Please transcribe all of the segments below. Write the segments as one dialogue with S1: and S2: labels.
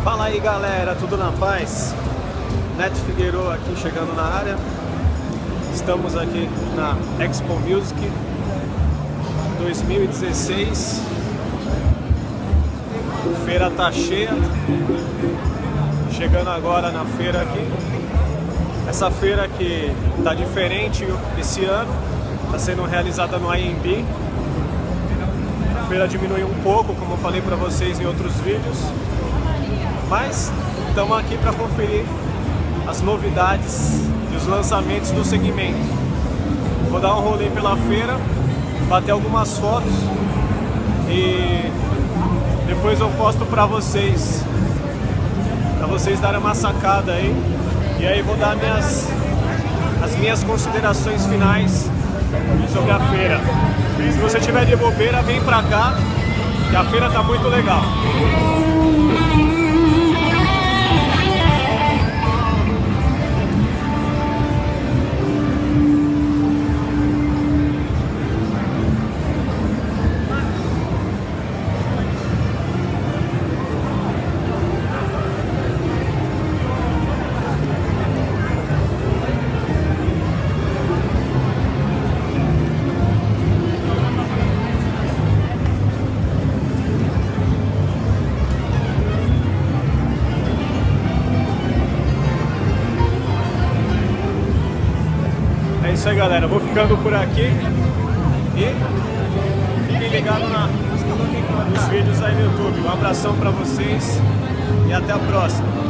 S1: Fala aí galera, tudo na paz? Neto Figueiredo aqui chegando na área. Estamos aqui na Expo Music 2016. A feira tá cheia. Chegando agora na feira aqui. Essa feira que tá diferente esse ano, está sendo realizada no AMB. A feira diminuiu um pouco, como eu falei para vocês em outros vídeos, mas estamos aqui para conferir as novidades e os lançamentos do segmento. Vou dar um rolê pela feira, bater algumas fotos e depois eu posto para vocês darem uma sacada aí. E aí vou dar as minhas considerações finais sobre a feira. Se você tiver de bobeira, vem pra cá, que a feira tá muito legal. É isso aí galera, eu vou ficando por aqui e fiquem ligados nos vídeos aí no YouTube. Um abração pra vocês e até a próxima.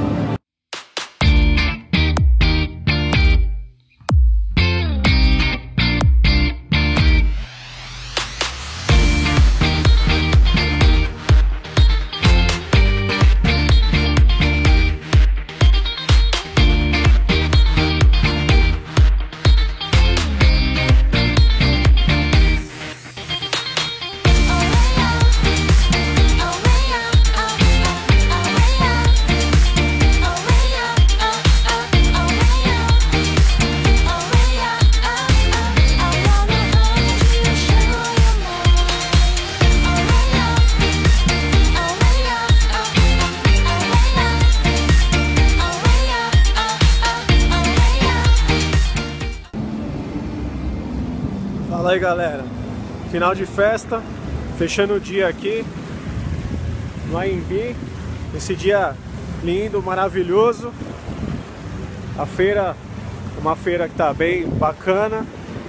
S1: Fala aí galera, final de festa, fechando o dia aqui no AMB, esse dia lindo, maravilhoso. A feira, uma feira que tá bem bacana,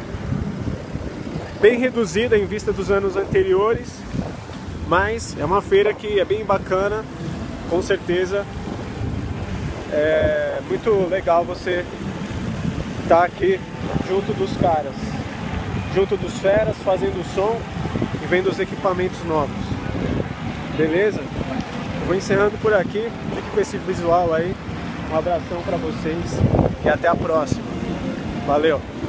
S1: bem reduzida em vista dos anos anteriores, mas é uma feira que é bem bacana, com certeza. É muito legal você estar aqui junto dos caras, junto dos feras, fazendo som e vendo os equipamentos novos. Beleza? Eu vou encerrando por aqui. Fique com esse visual aí. Um abração pra vocês e até a próxima. Valeu!